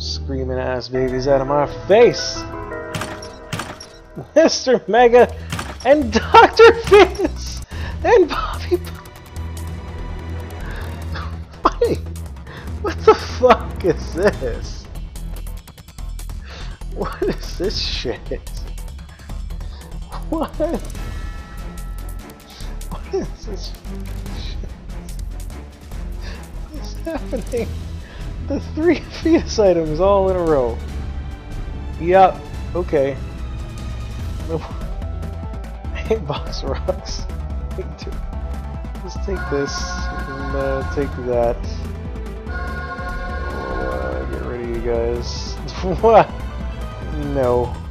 screaming ass babies out of my face. Mr. Mega and Dr. Venus and Bobby. Wait, what the fuck is this? What is this shit? What? What is this shit? What's happening? The 3 fetus items all in a row. Yup, okay. Hey, box rocks. Let's take this and take that. Get rid of you guys. What? No.